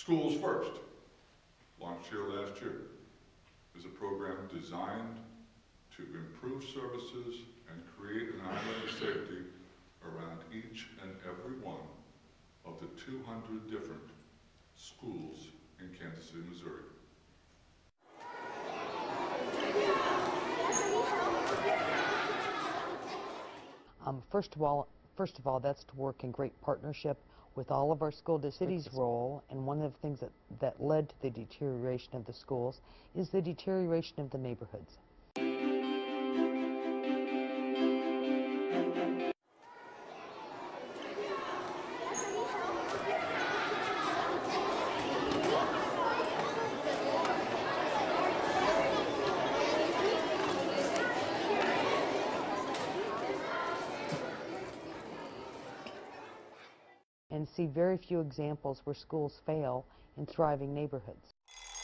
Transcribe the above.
Schools First, launched here last year, is a program designed to improve services and create an island of safety around each and every one of the 200 different schools in Kansas City, Missouri. First of all, that's to work in great partnership with all of our school districts. City's role, and one of the things that led to the deterioration of the schools, is the deterioration of the neighborhoods. And see very few examples where schools fail in thriving neighborhoods.